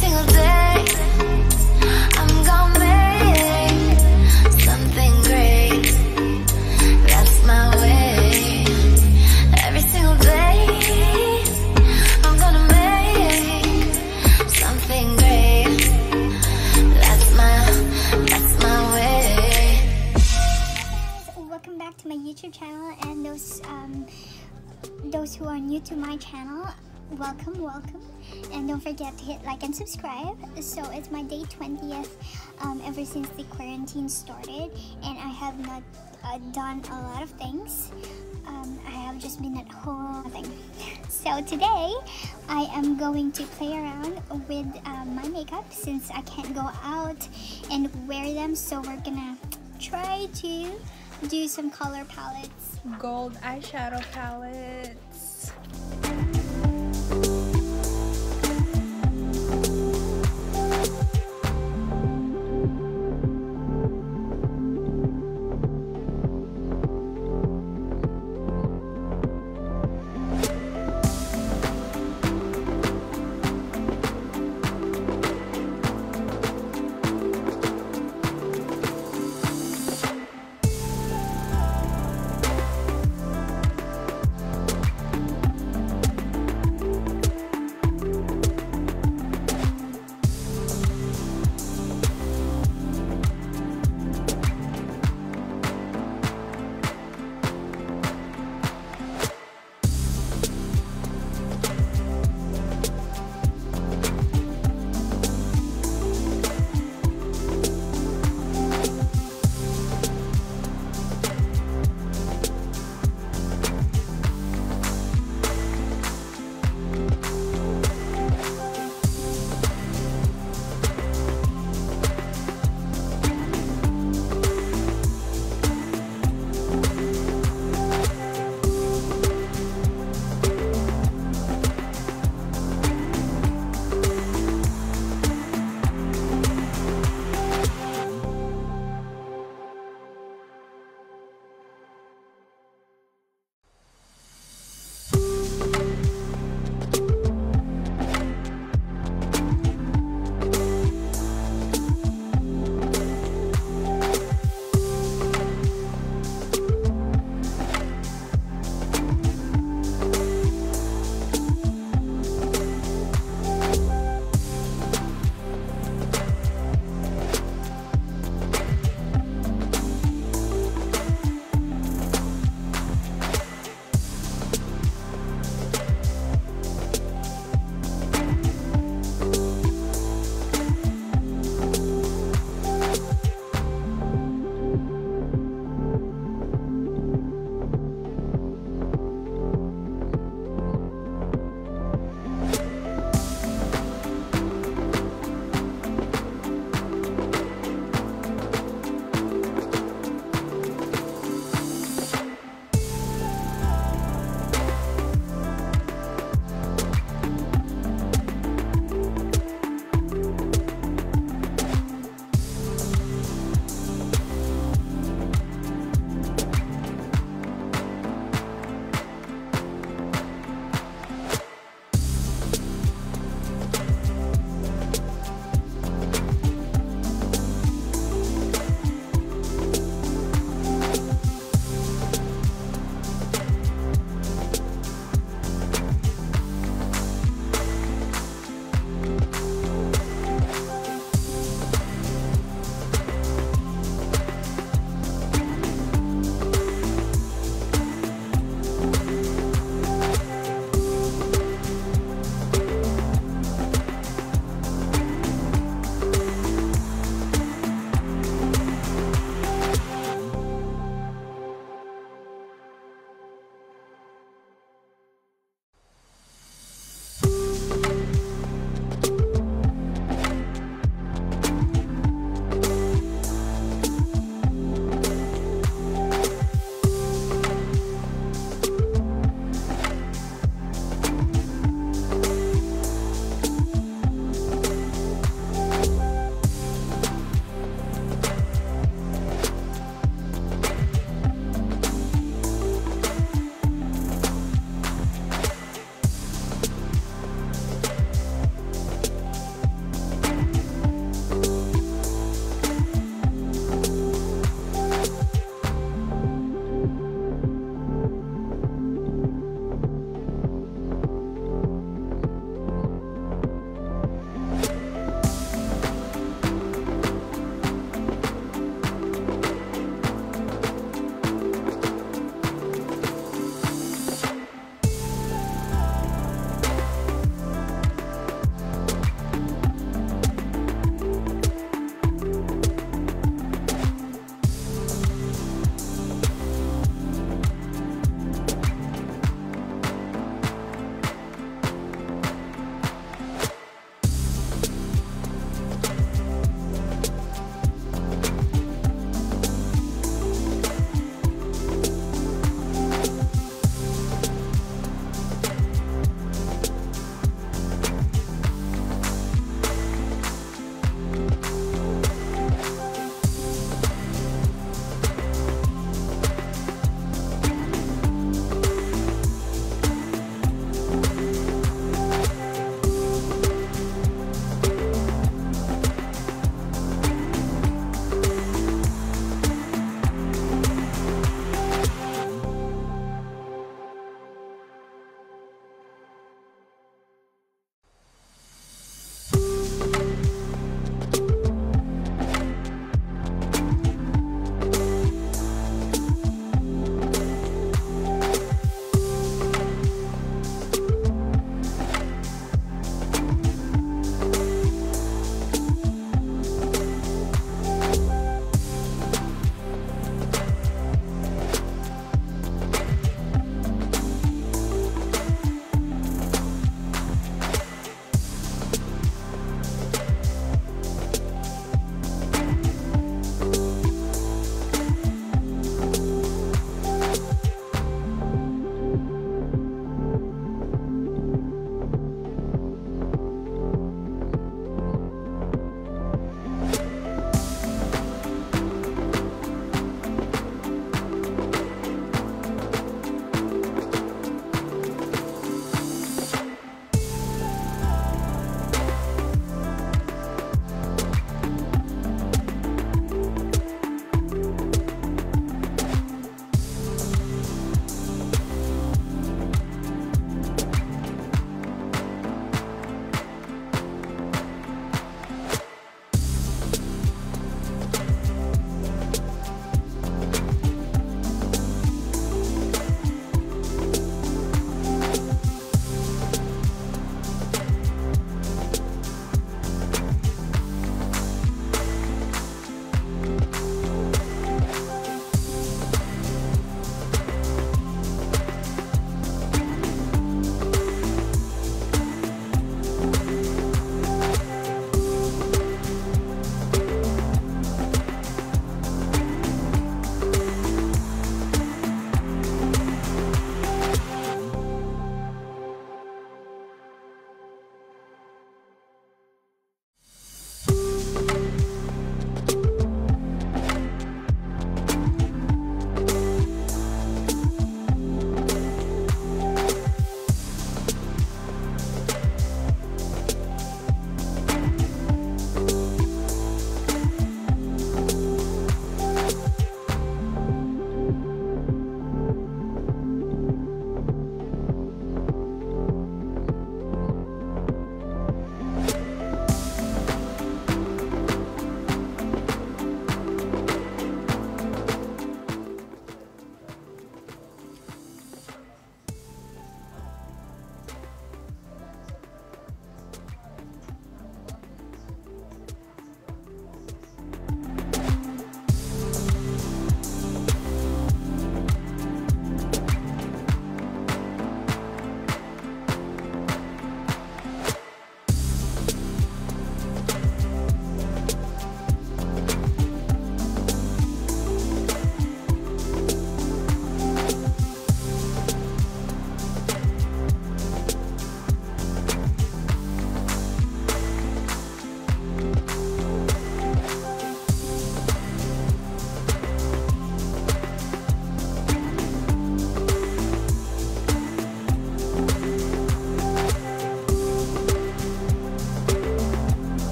single day I'm gonna make something great. That's my way. Every single day I'm gonna make something great. That's my way. Hey guys, welcome back to my YouTube channel, and those who are new to my channel, welcome, and don't forget to hit like and subscribe. So it's my day 20th ever since the quarantine started, and I have not done a lot of things. I have just been at home, nothing. So today I am going to play around with my makeup since I can't go out and wear them. So we're gonna try to do some color palettes. Gold eyeshadow palette.